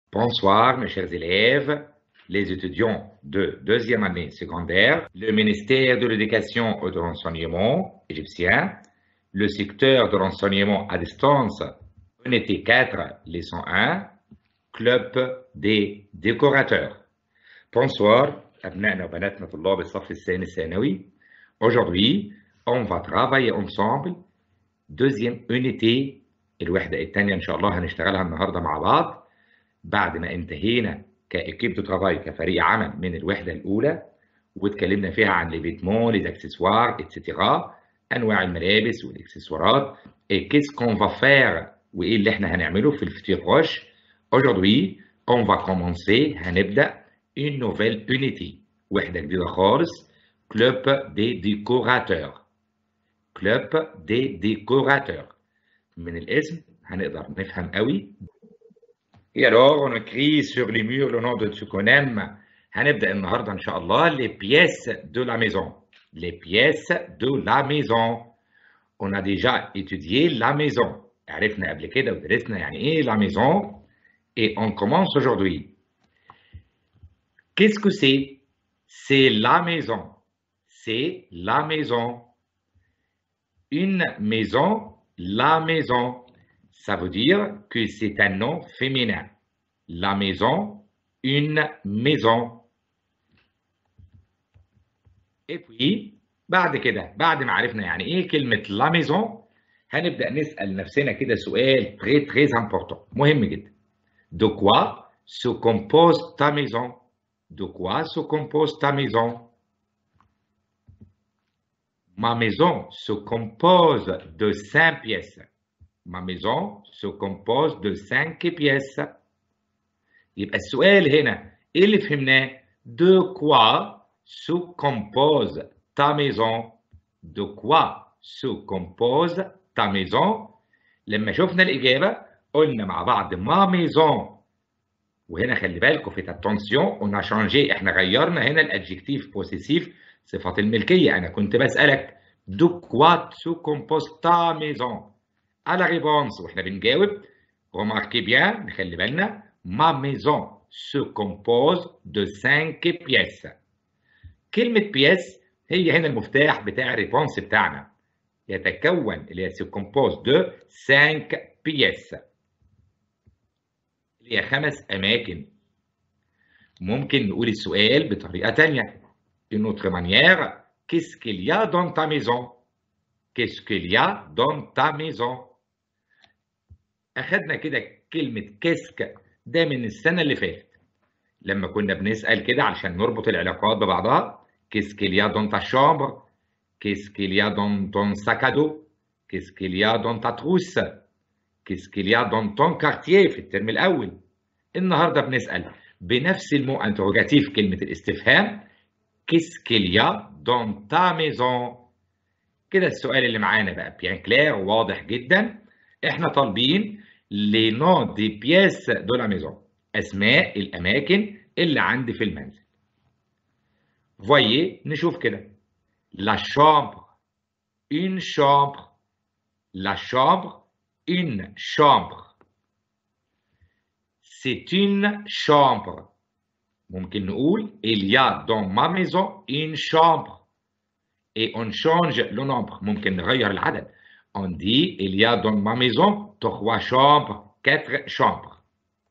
Bonsoir, mes chers élèves, les étudiants de deuxième année secondaire, le ministère de l'Éducation et de l'Enseignement égyptien, le secteur de l'enseignement à distance, unité 4, leçon 1, club des décorateurs. Bonsoir, أبنائنا وبناتنا طلاب الصف الثاني الثانوي. Aujourd'hui, on va travailler ensemble deuxième unité الوحدة الثانية إن شاء الله هنشتغلها النهاردة مع بعض. بعد ما انتهينا كإيكيب دو ترافاي كفريق عمل من الوحدة الأولى واتكلمنا فيها عن لي فيتمون لي اكسسوار اتسيتيرا أنواع الملابس والإكسسوارات كيس كون فا فير وإيه اللي إحنا هنعمله في الفيتور بروش. Aujourd'hui on va commencer هنبدأ une nouvelle unité وحدة جديدة خالص club des décorateurs. club des décorateurs من الاسم هنقدر نفهم قوي. Et alors, on écrit sur les murs le nom de ce qu'on aime. هنبدأ النهاردة إن شاء الله les pièces de la maison. Les pièces de la maison. On a déjà étudié la maison. عرفنا قبل كده ودرسنا يعني إيه la maison. Et on commence aujourd'hui. Qu'est-ce que c'est? C'est la maison. C'est la maison. Une maison, la maison. Ça veut dire que c'est un nom féminin. La maison, une maison. Et puis بعد كده بعد ما عرفنا يعني ايه كلمة la maison هنبدأ نسأل نفسنا كده سؤال très très important مهم جدا. De quoi se compose ta maison? De quoi se compose ta maison? Ma maison se compose de 5 pièces. Ma maison se compose de 5 pièces. يبقى السؤال هنا ايه اللي فهمناه؟ De quoi se compose ta maison? De quoi se compose ta maison? لما شفنا الإجابة قلنا مع بعض ma maison. وهنا خلي بالكم في attention on a changé احنا غيرنا هنا الادجكتيف بوسيسيف صفة الملكية. أنا كنت بسألك de quoi se compose ta maison؟ à la réponse واحنا بنجاوب remarquez bien نخلي بالنا ma maison se compose de 5 pièces. كلمة pièces هي هنا المفتاح بتاع الريبونس بتاعنا. يتكون اللي هي se compose de 5 pièces اللي هي 5 أماكن. ممكن نقول السؤال بطريقة تانية. Une autre manière, qu'est-ce qu'il y a dans ta maison? Qu'est-ce qu'il y a dans ta maison? أخدنا كده كلمة كيسك ده من السنة اللي فاتت لما كنا بنسأل كده علشان نربط العلاقات ببعضها. Qu'est-ce qu'il y a dans ta chambre? Qu'est-ce qu'il y a dans ton sac à dos? Qu'est-ce qu'il y a dans ta trousse? Qu'est-ce qu'il y a dans ton quartier في الترم الأول. النهاردة بنسأل بنفس المو انتروجاتيف كلمة الاستفهام Qu'est-ce qu'il y a dans ta maison? كده السؤال اللي معانا بقى بيان كلير واضح جدا. احنا طالبين les noms des pièces de la maison. اسماء الاماكن اللي عندي في المنزل. voyez نشوف كده la chambre, une chambre, la chambre, une chambre. c'est une chambre. ممكن نقول il y a dans ma maison une chambre et on change le nombre. ممكن نغير العدد. On dit il y a dans ma maison 3 chambres, 4 chambres.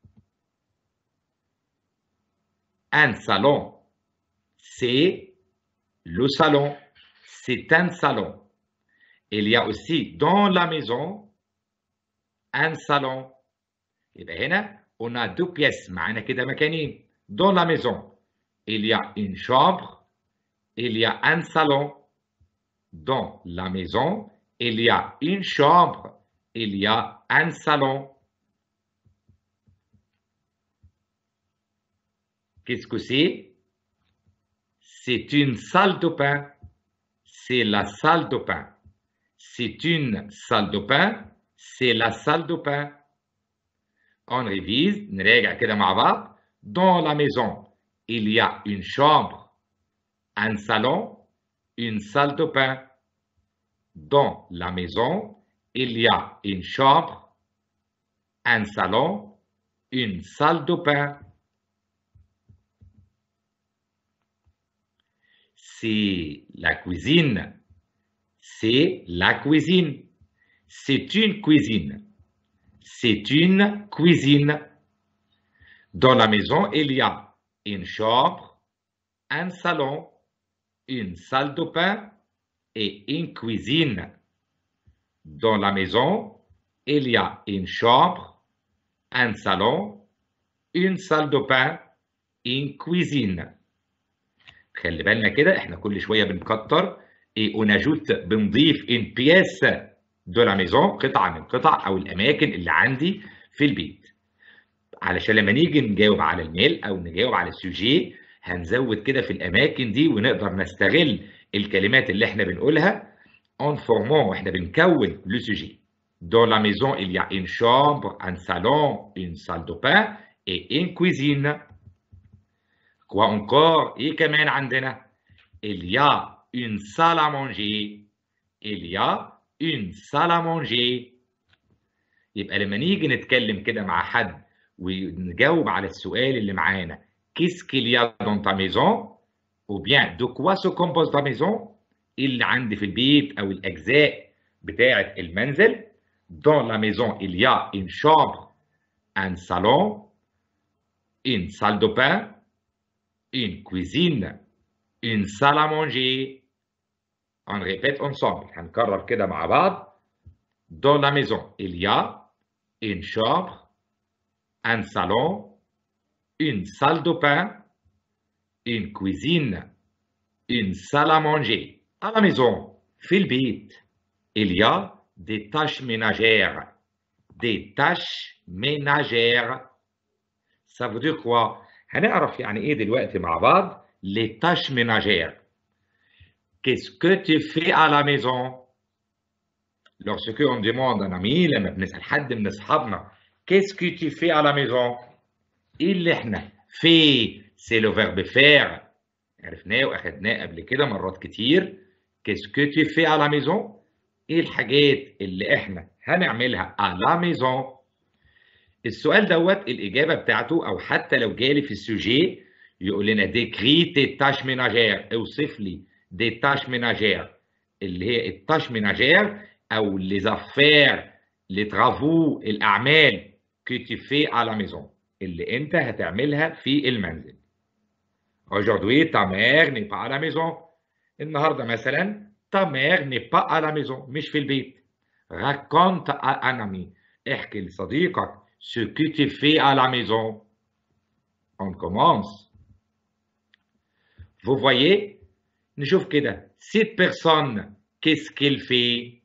Un salon, c'est le salon. C'est un salon. Il y a aussi dans la maison un salon. يبقى هنا on a 2 pièces معانا كده مكانين. Dans la maison, il y a une chambre, il y a un salon. Dans la maison, il y a une chambre, il y a un salon. Qu'est-ce que c'est? C'est une salle de bain. C'est la salle de bain. C'est une salle de bain. C'est la salle de bain. On révise, نراجع كده مع بعض. Dans la maison, il y a une chambre, un salon, une salle de bain. Dans la maison, il y a une chambre, un salon, une salle de bain. C'est la cuisine. C'est la cuisine. C'est une cuisine. C'est une cuisine. Dans la maison, il y a une chambre, un salon, une salle de bain et une cuisine. Dans la maison, il y a une chambre, un salon, une salle de bain, une cuisine. خلي بالنا كده احنا كل شويه بنكتر ونجوت بنضيف ان بياس دو لا ميزون، قطعه من القطع او الاماكن اللي عندي في البيت، علشان لما نيجي نجاوب على الميل او نجاوب على السوجي هنزود كده في الاماكن دي ونقدر نستغل الكلمات اللي احنا بنقولها en formant واحنا بنكون le sujet. Dans la maison, il y a une chambre, un salon, une salle de bain et une cuisine. Quoi encore? Et كمان عندنا il y a une salle à manger. Il y a une salle à manger. يبقى لما نيجي نتكلم كده مع حد ونجاوب على السؤال اللي معانا qu'est-ce qu'il y a dans ta maison? ou bien de quoi se compose ta maison? اللي عندي في البيت أو الأجزاء بتاعة المنزل. Dans la maison, il y a une chambre, un salon, une salle de bain, une cuisine, une salle à manger. On répète ensemble. هنكرر كده مع بعض. Dans la maison, il y a une chambre, un salon, une salle de bain, une cuisine, une salle à manger. À la maison, في البيت, il y a des tâches ménagères. Des tâches ménagères. Ça veut dire quoi? هنعرف يعني ايه دلوقتي مع بعض les tâches ménagères. Qu'est-ce que tu fais à la maison? Lorsque on demande un ami لما بنسأل حد من أصحابنا qu'est-ce que tu fais à la maison? إيه اللي إحنا في c'est le verbe faire. عرفناه وأخدناه قبل كده مرات كتير. Qu'est-ce que tu fais à la maison? إيه الحاجات اللي إحنا هنعملها à la maison؟ السؤال دوت الإجابة بتاعته أو حتى لو جالي في السوجي يقول لنا décris tes tâches ménagères. اوصف لي des tâches ménagères اللي هي التاش ménagères أو les affaires les travaux الأعمال que tu fais à la maison اللي أنت هتعملها في المنزل. Aujourd'hui ta mère n'est pas à la maison. النهارده مثلا ta mère n'est pas à la maison مش في البيت. raconte à un ami. احكي لصديقك ce que tu fais à la maison. On commence. Vous voyez, نشوف كده cette personne qu'est-ce qu'elle fait?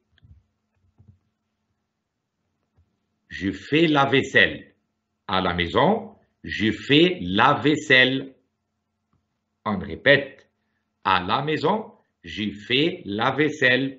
Je fais la vaisselle. À la maison, je fais la vaisselle. On répète. À la maison, je fais la vaisselle.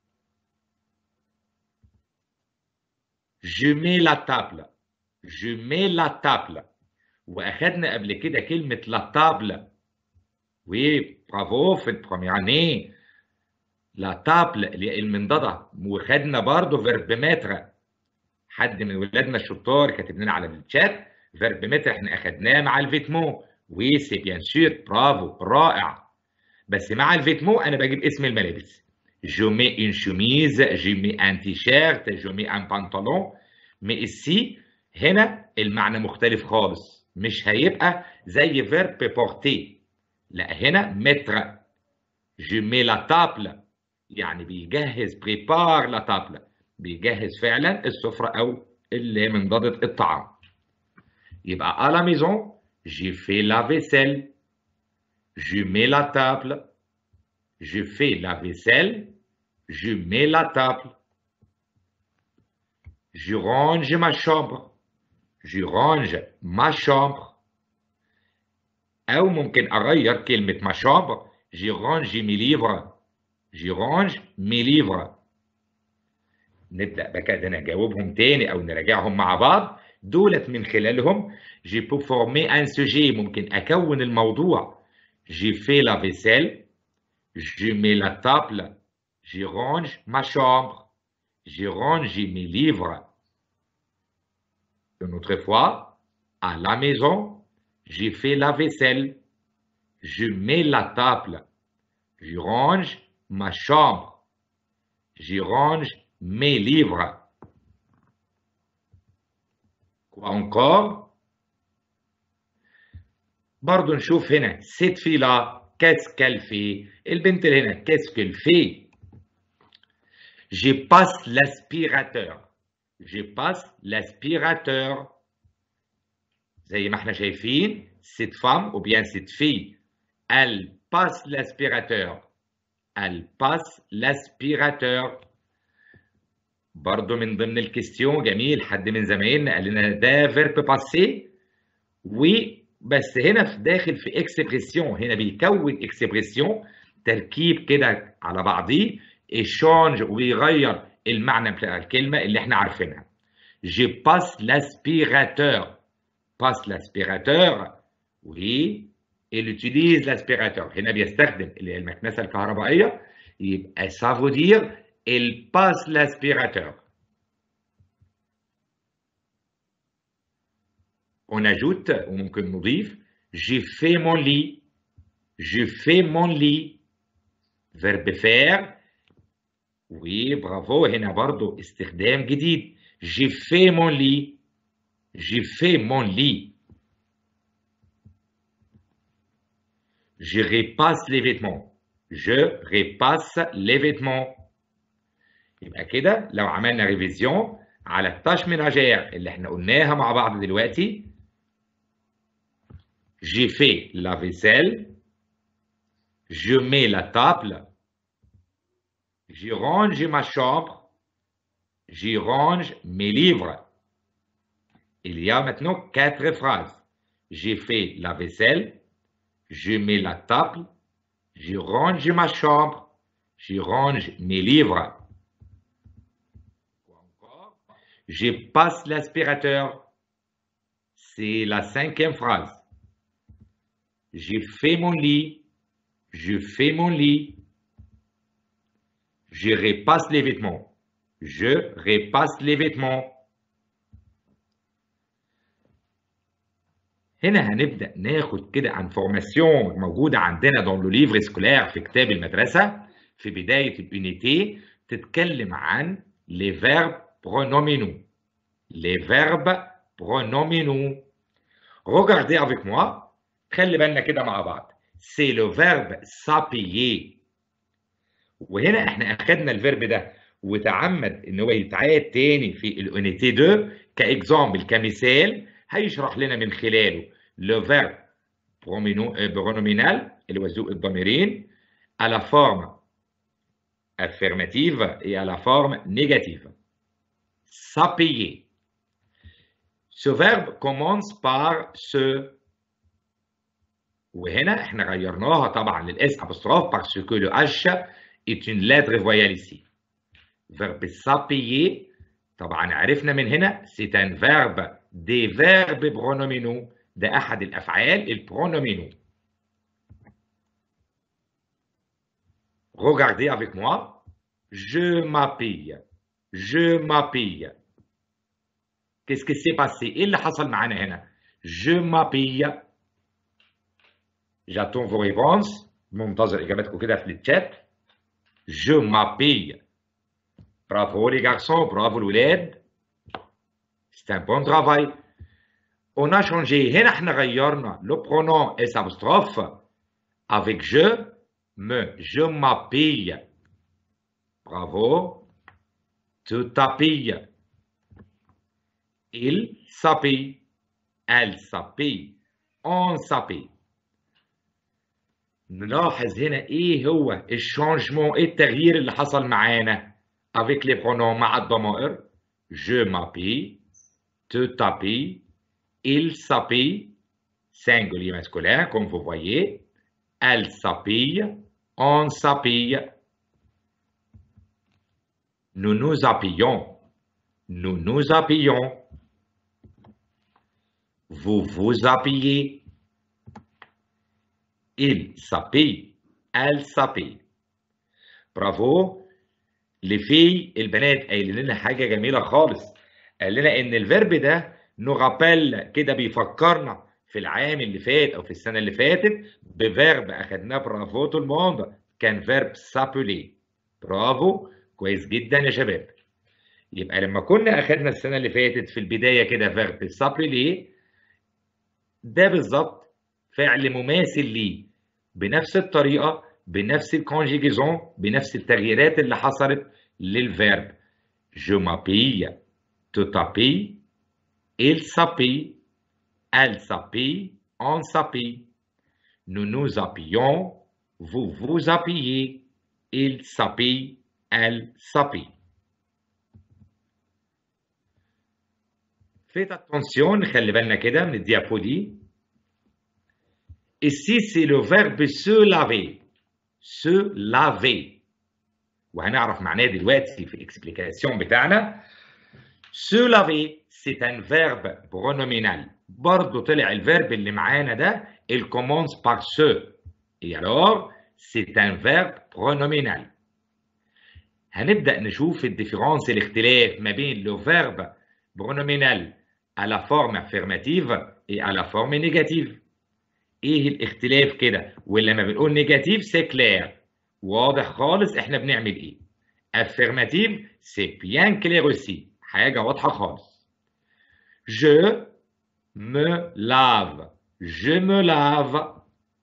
Je mets la table. Je mets la table. وأخدنا قبل كده كلمة la table. Oui, bravo في البروميير année. La table اللي هي المنضدة. وخدنا برضه verbe mettre. حد من ولادنا الشطار كاتب لنا على الشات verbe mettre احنا أخدناه مع الفيتمو. Oui, c'est bien sûr. برافو. رائع. بس مع الفيتمو أنا بجيب اسم الملابس. Je mets une chemise, je mets un t-shirt, je mets un pantalon. Mais ici هنا المعنى مختلف خالص. مش هيبقى زي verbe porter. لا هنا mettre. Je mets la table. يعني بيجهز prépare la table. بيجهز فعلا السفرة أو اللي منضدة الطعام. يبقى à la maison, je fais la vaisselle. Je mets la table. Je fais la vaisselle. Je mets la table. Je range ma chambre. Je range ma chambre. أو ممكن أغير كلمة ma chambre. Je range mes livres. Je range mes livres. نبدأ بكده نجاوبهم تاني أو نراجعهم مع بعض. دولت من خلالهم je peux former un sujet. ممكن أكون الموضوع. Je fais la vaisselle. Je mets la table. Je range ma chambre. Je range mes livres. Une autre fois. à la maison, j'ai fait la vaisselle, je mets la table, je range ma chambre, je range mes livres. Quoi encore؟ برضو نشوف هنا cette fille-là qu'est-ce qu'elle fait؟ البنت اللي هنا qu'est-ce qu'elle fait؟ Je passe l'aspirateur. Je passe l'aspirateur. زي ما احنا شايفين cette femme ou bien cette fille elle passe l'aspirateur. Elle passe l'aspirateur. برضو من ضمن الكستيون جميل حد من زمايلنا قال لنا ده فيرب باسي بس هنا في داخل في اكسبريسيون هنا بيكون اكسبريسيون تركيب كده على بعضيه échange ويغير المعنى بتاع الكلمه اللي احنا عارفينها. Je passe l'aspirateur. passe l'aspirateur oui il utilise l'aspirateur. هنا بيستخدم المكنسه الكهربائيه يبقى ça veut dire il passe l'aspirateur. On ajoute وممكن نضيف j'ai fait mon lit. Je fais mon lit. verbe faire oui bravo هنا برضو استخدام جديد. j'ai fait mon lit. j'ai fait mon lit. je repasse les vêtements. je repasse les vêtements. يبقى كده لو عملنا ريفيزيون على التاش ménagère اللي احنا قلناها مع بعض دلوقتي j'ai fait la vaisselle. Je mets la table. Je range ma chambre. Je range mes livres. Il y a maintenant 4 phrases. J'ai fait la vaisselle. Je mets la table. Je range ma chambre. Je range mes livres. Je passe l'aspirateur. C'est la 5e phrase. J'ai fait mon lit. Je fais mon lit. Je repasse les vêtements. Je repasse les vêtements. هنا هنبدأ ناخد كده عن فورماسيون موجودة عندنا dans le livre scolaire في كتاب المدرسة في بداية الunité تتكلم عن les verbes pronominaux. Les verbes pronominaux. Regardez avec moi. خلي بالنا كده مع بعض. C'est le verbe s'appuyer. وهنا احنا اخدنا الفيرب ده وتعمد ان هو يتعاد تاني في الunité 2 كاكزامبل كمثال هيشرح لنا من خلاله le verbe pronominal اللي هو ذو الضميرين à la forme affirmative et à la forme négative. S'appuyer. Ce verbe commence par se. وهنا احنا غيرناها طبعا للاس apostrophe parce que le H est une lettre voyelle ici. Verbe s'appuyer طبعا عرفنا من هنا c'est un verbe des verbes pronominaux. ده احد الافعال البرونومينو. Regardez avec moi. Je m'appuie. Je m'appuie. Qu'est-ce qui s'est passé? ايه اللي حصل معانا هنا؟ Je m'appuie. J'attends vos réponses. منتظر اجاباتكم كده في الشات. Je m'appuie. Bravo les garçons, bravo الولاد. C'est un bon travail. On a changé. هنا احنا غيرنا le pronom S apostrophe avec je m'appuie. Bravo. Tu t'appuies. Il s'appuie. Elle s'appuie. On s'appuie. نلاحظ هنا ايه هو الشانجمون التغيير اللي حصل معانا avec les pronoms مع الضمائر. Je m'appuie. Tu t'appuies. Il s'appuie. Singulier masculin comme vous voyez. Elle s'appuie. On s'appuie. Nous nous appuyons. Nous nous appuyons. Vous vous appuyez. Il s'appuie. Elle s'appuie. برافو. les filles البنات قايلين لنا حاجه جميله خالص. قال لنا ان الفيرب ده nous rappelle كده بيفكرنا في العام اللي فات أو في السنة اللي فاتت بفيرب أخدناه برافو تو الموند كان فيرب s'appeler. برافو، كويس جدا يا شباب. يبقى لما كنا أخدنا السنة اللي فاتت في البداية كده فيرب s'appeler، ده بالظبط فعل مماثل ليه بنفس الطريقة بنفس الكونجيجيزون بنفس التغييرات اللي حصلت للفيرب. Je m'habille, tu t'habilles, il s'habille, elle s'habille, on s'habille. Nous nous habillons, vous vous habillez, il s'habille, elle s'habille. Faites attention, خلي بالنا كده من الديابو دي. Ici, c'est le verbe se laver. Se laver. وهنعرف معناه دلوقتي في الاكسبليكاسيون بتاعنا. Se laver, c'est un verbe pronominal. برضه طلع الفيرب اللي معانا ده il commence par se. Et alors, c'est un verbe pronominal. هنبدأ نشوف الديفيرونس الاختلاف ما بين le verbe pronominal à la forme affirmative et à la forme négative. ايه الاختلاف كده؟ ولما بنقول نيجاتيف سي كلير، واضح خالص احنا بنعمل ايه. افيرماتيف سي بيان كلير اوسي، حاجه واضحه خالص. je me lave، je me lave.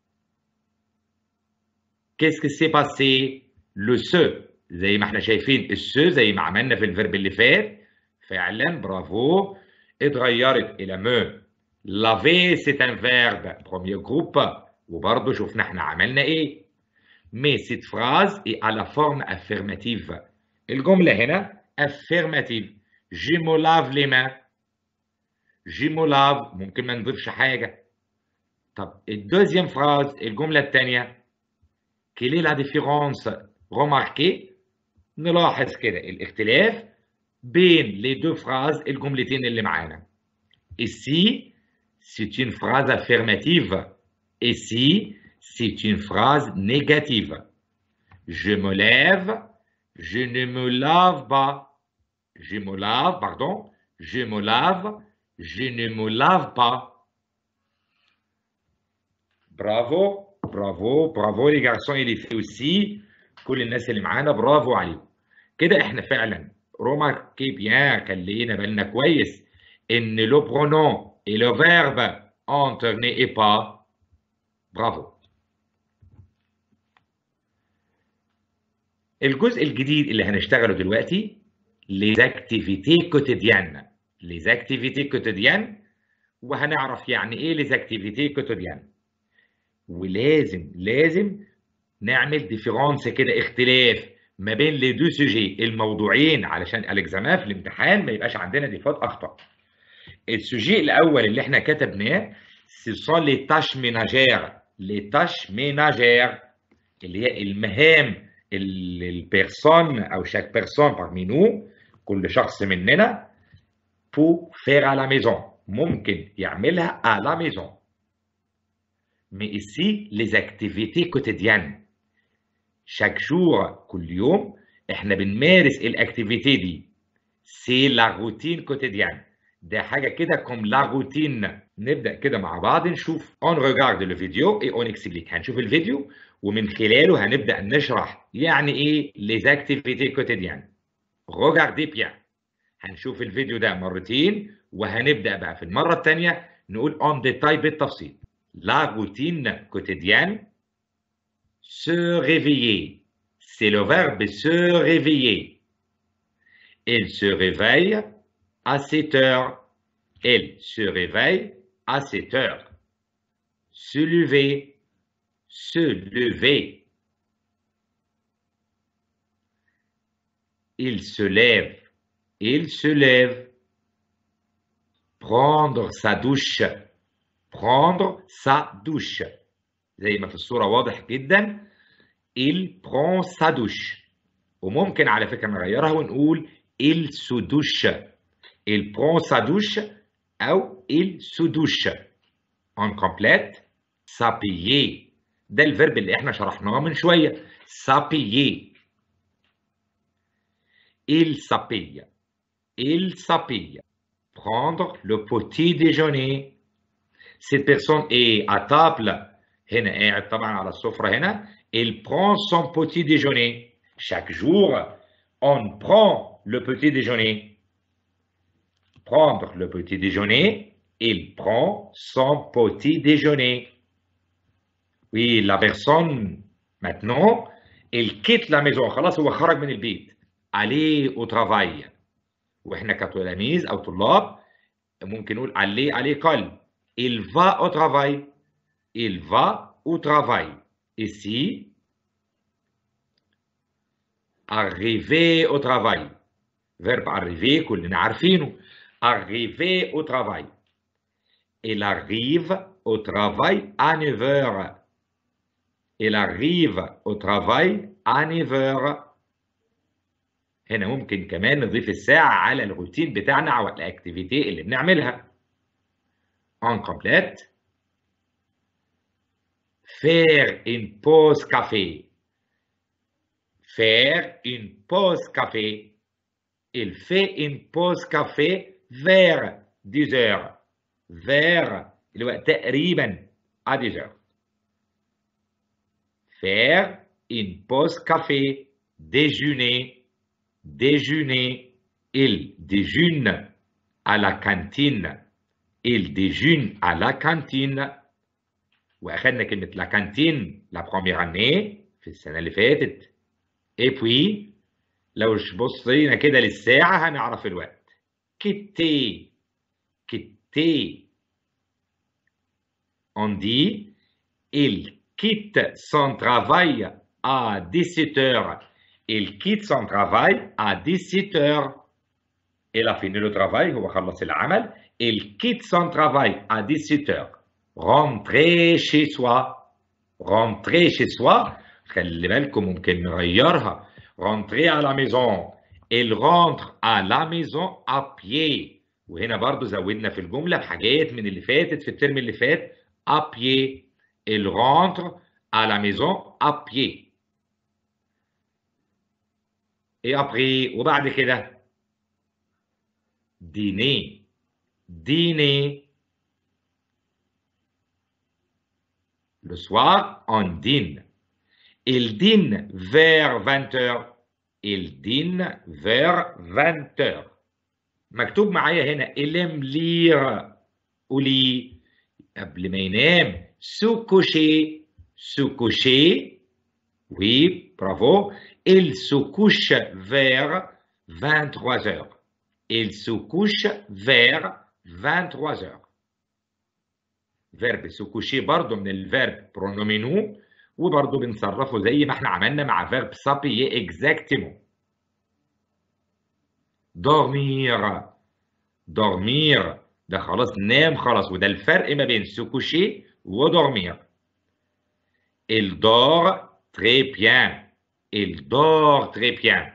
qu'est-ce que s'est passé؟ le se زي ما احنا شايفين السو زي ما عملنا في الفيرب اللي فات فعلا برافو اتغيرت الى me. laver c'est un verbe premier groupe وبرضه شفنا احنا عملنا ايه. mais cette phrase est à la forme affirmative. الجملة هنا affirmative. je me lave les mains. je me lave ممكن ما نضيفش حاجة. طب الدوزيام phrase الجملة الثانية quelle est la différence؟ remarquez نلاحظ كده الاختلاف بين les deux phrases الجملتين اللي معانا. ici c'est une phrase affirmative. Ici, c'est une phrase négative. Je me lève, je ne me lave pas. Je me lave, pardon, je me lave, je ne me lave pas. Bravo, bravo, bravo les garçons et les filles aussi. كل الناس اللي معانا برافو عليكم. كده احنا فعلا remarquez bien خلينا بالنا كويس ان le pronom et le verbe entre ne et pas. برافو. الجزء الجديد اللي هنشتغله دلوقتي les activités quotidiennes. les activités quotidiennes وهنعرف يعني ايه les activités quotidiennes. ولازم نعمل ديفيرونس كده اختلاف ما بين les deux sujets الموضوعين علشان الاكزامان في الامتحان ما يبقاش عندنا ديفات اخطاء. السوجي الاول اللي احنا كتبناه ce sont les tâches ménagères. les tâches ménagères اللي هي المهام اللي البيرسون او chaque personne parmi nous كل شخص مننا pour faire à la maison ممكن يعملها à la maison. mais ici les activités quotidiennes chaque jour كل يوم احنا بنمارس الاكتيفيتي دي. c'est la routine quotidienne. ده حاجة كده كوم لا روتين. نبدأ كده مع بعض نشوف on regarde le vidéo et on explique. هنشوف الفيديو ومن خلاله هنبدأ نشرح يعني ايه les activités quotidiennes. regardez bien. هنشوف الفيديو ده مرتين وهنبدأ بقى في المرة الثانية نقول on détail بالتفصيل. la routine quotidienne se réveiller. c'est le verbe se réveiller. il se réveille à 7 heures. Elle se réveille à 7 heures. Se lever. Se lever. Il se lève. Il se lève. Prendre sa douche. Prendre sa douche. زي ما في الصورة واضح جدا. Il prend sa douche. وممكن على فكرة نغيرها ونقول il se douche. Il prend sa douche أو il se douche. On complète s'habiller. ده الفيرب اللي احنا شرحناه من شوية. s'habiller. Il s'habille. Il s'habille. prendre le petit déjeuner. Cette personne est à table هنا قاعد طبعا على السفرة هنا. Il prend son petit déjeuner. Chaque jour, on prend le petit déjeuner. Prendre le petit déjeuner, il prend son petit déjeuner. Oui, la personne, maintenant, il quitte la maison. خلاص هو خرج من البيت. aller au travail. واحنا كتلاميذ أو طلاب ممكن نقول aller à l'école. Il va au travail. Il va au travail. Ici, arriver au travail. Verbe arriver, كلنا عارفينه. Arriver au travail. Il arrive au travail à 9 heures. Il arrive au travail à 9 heures. هنا ممكن كمان نضيف الساعة على الروتين بتاعنا أو الأكتيفيتي اللي بنعملها. On complète. Faire une pause café. Faire une pause café. Il fait une pause café vers 10 heures. Vers الوقت تقريبا à 10 heures. Faire une pause café. Déjeuner. Déjeuner. Il déjeune à la cantine. Il déjeune à la cantine. واخدنا كلمة la cantine la première année في السنة اللي فاتت. Et puis لو بصينا كده للساعة هنعرف الوقت. quitter. Quitter. On dit il quitte son travail à 17 heures. Il quitte son travail à 17 heures. Il a fini le travail, هو خلص العمل. Il quitte son travail à 17 heures. Rentrer chez soi. Rentrer chez soi. خلي بالكم ممكن نغيرها. Rentrer à la maison. Il rentre à la maison à pied. وهنا برضو زودنا في الجملة بحاجات من اللي فاتت في الترم اللي فات. À pied. Il rentre à la maison à pied. Et après وبعد كده dîner. Dîner. Le soir, on dîne. Il dîne vers 20 heures. Il dîne vers 20 heures. مكتوب معايا هنا il aime lire. قولي قبل ما ينام se coucher. Se coucher. Oui, bravo. Il se couche vers 23 heures. Il se couche vers 23 heures. فيرب se coucher برضه من الفيرب pronomino وبرضه بنصرفه زي ما احنا عملنا مع فيرب s'appuyer exactement. dormir. dormir ده خلاص نام خلاص وده الفرق ما بين se coucher و dormir. Il dort très bien. Il dort très bien.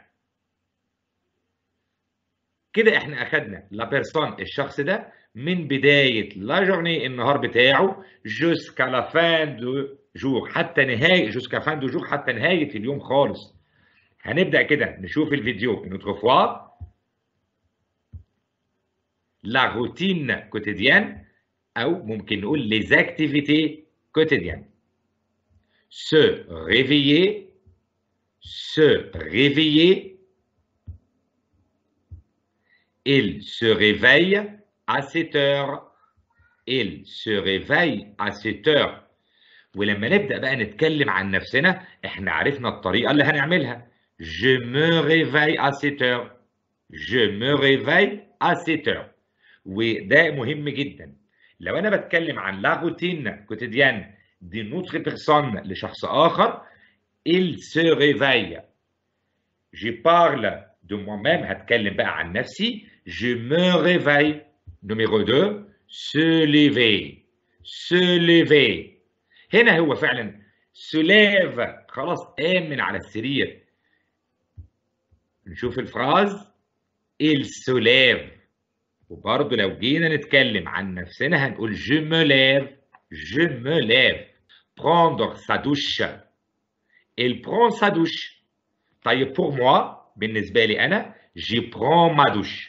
كده احنا اخدنا لا بيرسون الشخص ده من بداية لا جورني النهار بتاعه jusqu'à la fin du jour حتى نهاية jusqu'à fin du jour حتى نهاية اليوم خالص. هنبدأ كده نشوف الفيديو une autre fois. La routine quotidienne أو ممكن نقول les activités quotidiennes. Se réveiller. Se réveiller. Il se réveille à 7 heures. Il se réveille à 7 heures. ولما نبدأ بقى نتكلم عن نفسنا احنا عرفنا الطريقة اللي هنعملها. Je me réveille à 7 heures. Je me réveille à 7 heures. وده مهم جدا. لو انا بتكلم عن لا روتين كوتيديان دي نوتر بيرسون لشخص اخر il se réveille. Je parle de moi-même هتكلم بقى عن نفسي. Je me réveille. Numéro 2 se lever. Se lever. هنا هو فعلا se lève خلاص قام من على السرير. نشوف الفراز il se lève. وبرضه لو جينا نتكلم عن نفسنا هنقول je me lève. Je me lève. Prendre sa douche. Il prend sa douche. طيب pour moi بالنسبة لي أنا je prends ma douche.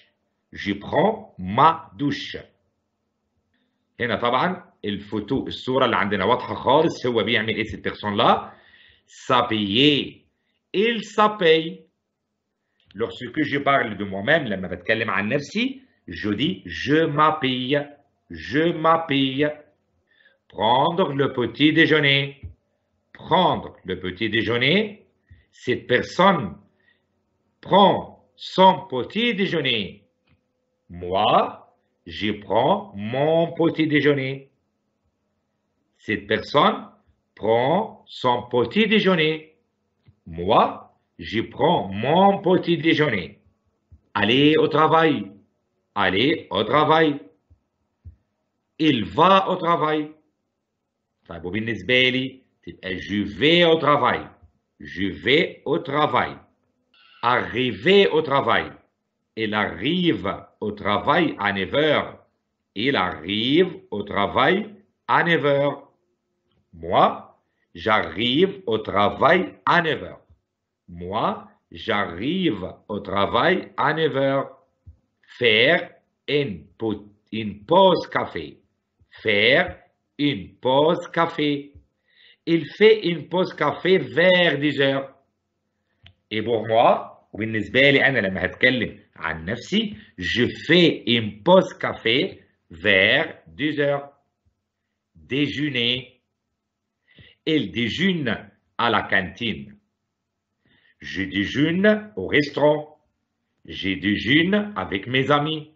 je prends ma douche. هنا طبعا الفوتو الصورة اللي عندنا واضحة خالص هو بيعمل ايه cette personne là s'habiller. Il s'habille. Lorsque je parle de moi-même لما بتكلم عن نفسي je dis je m'habille. Je m'habille. Prendre le petit déjeuner. Prendre le petit déjeuner. Cette personne prend son petit déjeuner. Moi, je prends mon petit déjeuner. Cette personne prend son petit déjeuner. Moi, je prends mon petit déjeuner. Aller au travail. Aller au travail. Il va au travail. طيب وبالنسبة لي تبقى je vais au travail. Je vais au travail. Arriver au travail. Il arrive au travail à 9 heures. Il arrive au travail à 9 heures. Moi, j'arrive au travail à 9 heures. Moi, j'arrive au travail à 9 heures. Faire une pause café. Faire une pause café. Il fait une pause café vers 10 heures. Et pour moi, وبالنسبة لي أنا لما هتكلم عن نفسي, je fais une pause café vers 10 heures. Déjeuner. Il déjeune à la cantine. Je déjeune au restaurant. Je déjeune avec mes amis.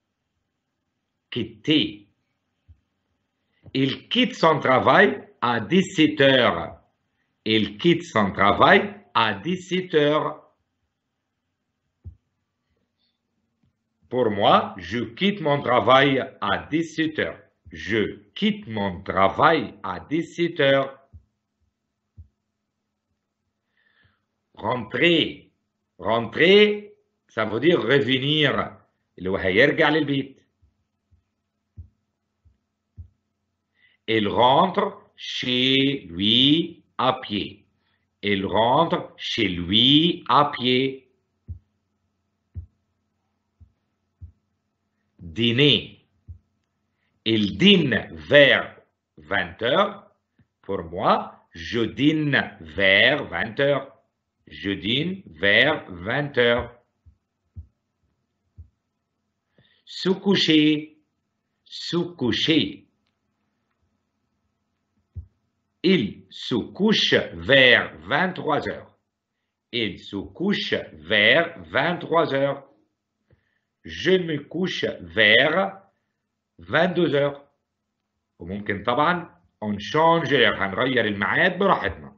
Quitter. Il quitte son travail à 17 heures. Il quitte son travail à 17 heures. Pour moi, je quitte mon travail à 17 heures. Je quitte mon travail à 17 heures. Rentrer. Rentrer, ça veut dire revenir. اللي هو هيرجع للبيت. Il rentre chez lui à pied. Il rentre chez lui à pied. Dîner. Il dîne vers 20 heures. Pour moi, je dîne vers 20 heures. Je dîne vers 20 heures. Se coucher. Se coucher. Il se couche vers 23 heures. Il se couche vers 23 heures. Je me couche vers 22 heures. وممكن طبعا on change هنغير الميعاد براحتنا.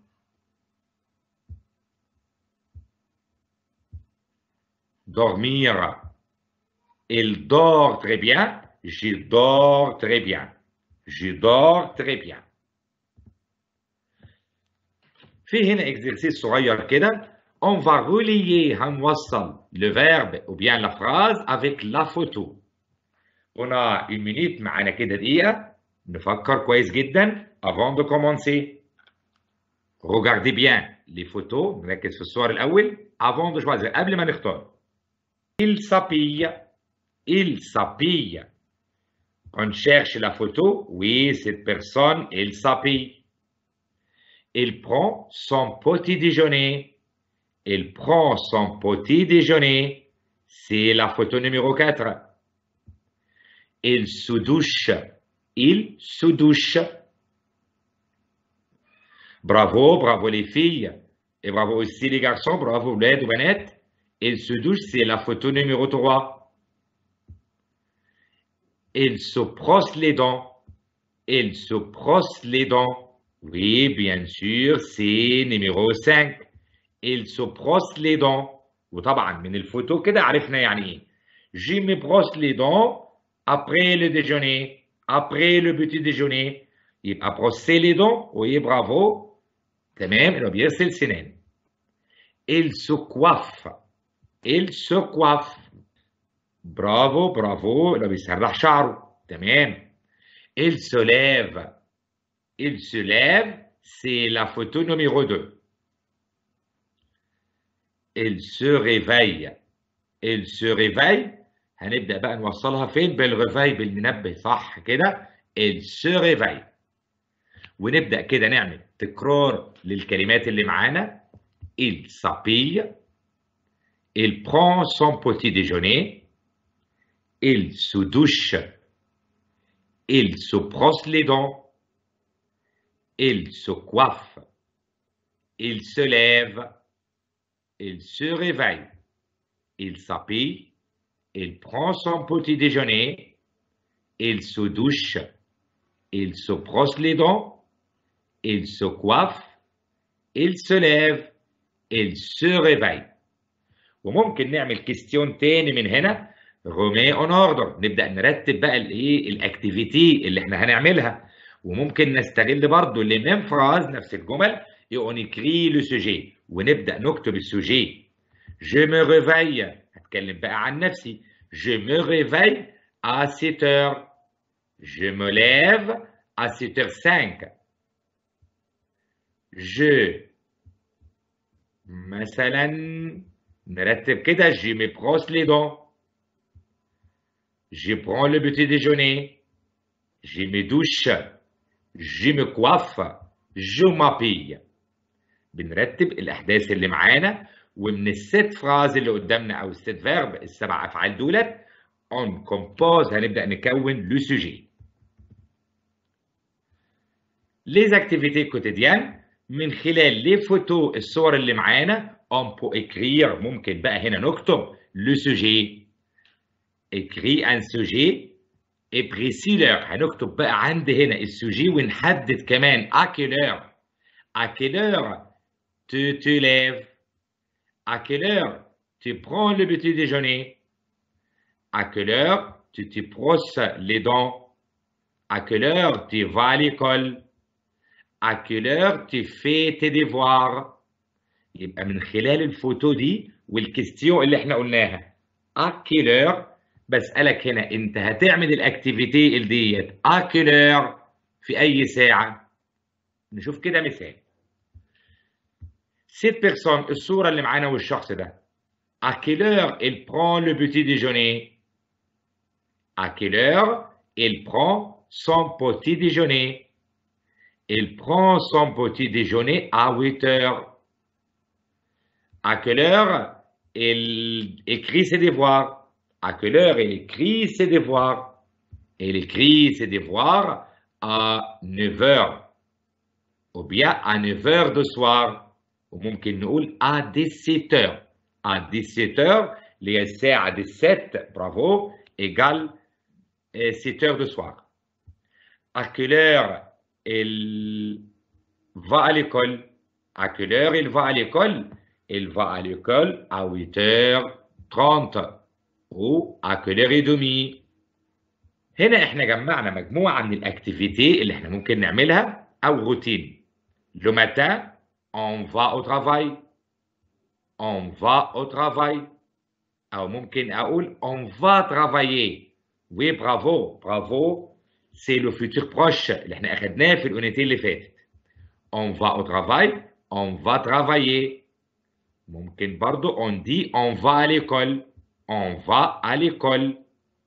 Dormir. Il dort très bien. Je dors très bien. Je dors très bien. في هنا exercice صغير كده. On va relier, هنوصل le verbe ou bien la phrase avec la photo. On a une minute معانا كده دقيقة نفكر كويس جدا avant de commencer. Regardez bien les photos, نركز في الصور الأول avant de choisir قبل ما نختار. Il s'habille. Il s'habille. On cherche la photo. Oui, cette personne, elle s'habille. Il prend son petit déjeuner. Il prend son petit déjeuner. C'est la photo numéro 4. Il se douche. Il se douche. Bravo, bravo les filles. Et bravo aussi les garçons. Bravo les douanettes. Il se douche, c'est la photo numéro 3. Il se brosse les dents. Il se brosse les dents. Oui, bien sûr, c'est numéro 5. Il se brosse les dents. وطبعا من الفوتو كده عرفنا يعني ايه. Je me brosse les dents après le déjeuner. Après le petit déjeuner. يبقى brosser les dents. Oui, bravo. تمام، انه بيغسل سنان. Il se coiffe. Il se coiffe. Bravo, bravo. انه بيسرح شعره. تمام. Il se lève. Il se lève. C'est la photo numéro 2. Il se réveille. Il se réveille. هنبدأ بقى نوصلها فين؟ بالريفاي، بالمنبه، صح كده؟ il se réveille. ونبدأ كده نعمل تكرار للكلمات اللي معانا. il s'habille, il prend son petit déjeuner, il se douche, il se brosse les dents, il se coiffe, il se lève, il se réveille, il s'habille, il prend son petit déjeuner, il se douche, il se brosse les dents, il se coiffe, il se lève, il se réveille. وممكن نعمل كيستيون تاني من هنا، رومي اون اوردر، نبدا نرتب بقى الايه الاكتيفيتي اللي احنا هنعملها. وممكن نستغل برضو لي ميم فراز، نفس الجمل، اون اكري لو سوجي، ونبدا نكتب السوجي. جو مي ريفاي، هتكلم بقى عن نفسي. جو مي ريفاي à 7 heures. Je me lève à 7h05. Je مثلا نرتب كده. Je me brosse les dents. Je prends le petit déjeuner. Je me douche. Je me coiffe. Je m'habille. بنرتب الأحداث اللي معانا، ومن الست فراز اللي قدامنا أو الست فيرب، السبع أفعال دولت، on compose، هنبدأ نكون le sujet. les activités quotidiennes من خلال les photos، الصور اللي معانا. on peut écrire، ممكن بقى هنا نكتب le sujet. écrit un sujet et précis l'heure، هنكتب بقى عند هنا السوجي ونحدد كمان à quelle heure. à quelle heure tu te lèves. à quelle heure tu prends le petit déjeuner. à quelle heure tu te brosses les dents. à quelle heure tu vas à l'école. à quelle heure tu fais tes devoirs. يبقى من خلال الفوتو دي والكستيون اللي احنا قلناها à quelle heure، بسألك هنا انت هتعمل الاكتيفيتي ديت à quelle heure، في اي ساعة. نشوف كده مثال. cette personne، الصورة اللي معانا والشخص ده، à quelle heure il prend le petit déjeuner. à quelle heure il prend son petit déjeuner. il prend son petit déjeuner à 8 heures. à quelle heure il écrit ses devoirs. à quelle heure il écrit ses devoirs. il écrit ses devoirs à 9 heures. ou bien à 9 heures de soir. وممكن نقول à 17 heures. à 17 heures اللي هي الساعة 17، برافو، égale 7 heures de soir. à quelle heure il va à l'école. à quelle heure il va à l'école. il va à l'école à 8h30. ou à quelle heure et demie. هنا احنا جمعنا مجموعة من الاكتيفيتي اللي احنا ممكن نعملها او روتين. le matin on va au travail. on va au travail. او ممكن اقول on va travailler. oui bravo bravo، c'est le futur proche اللي احنا اخدناه في الأونيتي اللي فاتت. on va au travail. on va travailler. ممكن برضو on dit on va à l'école. on va à l'école.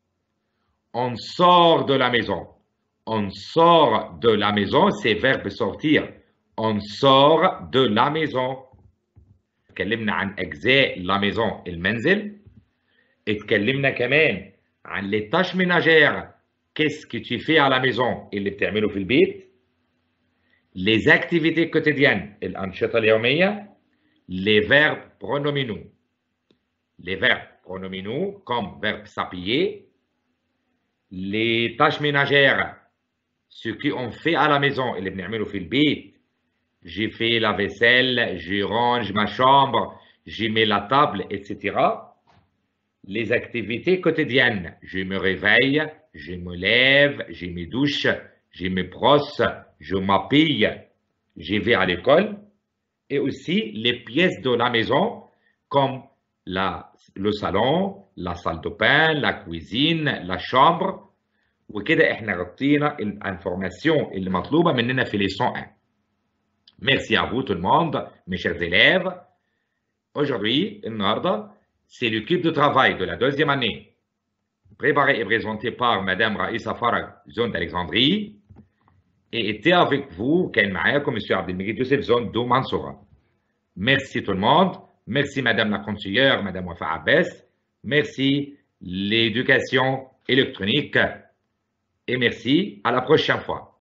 on sort de la maison. on sort de la maison، c'est verbe sortir. on sort de la maison. اتكلمنا عن أجزاء la maison، المنزل. اتكلمنا كمان عن les tâches ménagères، qu'est-ce que tu fais à la maison، اللي بتعمله في البيت. les activités quotidiennes، الأنشطة اليومية. les verbes pronominaux. les verbes pronominaux comme verbe s'appuyer. les tâches ménagères، ce qu'on fait à la maison، اللي بنعمله في البيت. j'ai fait la vaisselle, je range ma chambre, je mets la table, etc. les activités quotidiennes: je me réveille, je me lève, je me douche, je me brosse, je m'habille, je vais à l'école. et aussi les pièces de la maison comme le salon, la salle de bain, la cuisine, la chambre. وكده احنا غطينا الانفورماسيون اللي مطلوبه مننا في leçon 1. Merci à vous tout le monde, mes chers élèves. Aujourd'hui, النهارده, c'est l'équipe de travail de la deuxième année. préparé et présenté par Madame Raïssa Farag, zone d'Alexandrie, et était avec vous, كان معاكم Monsieur Abdelmegid Youssef, zone de Mansoura. Merci tout le monde. Merci Madame la conseillère, Madame Wafa Abbas. Merci l'éducation électronique. Et merci, à la prochaine fois.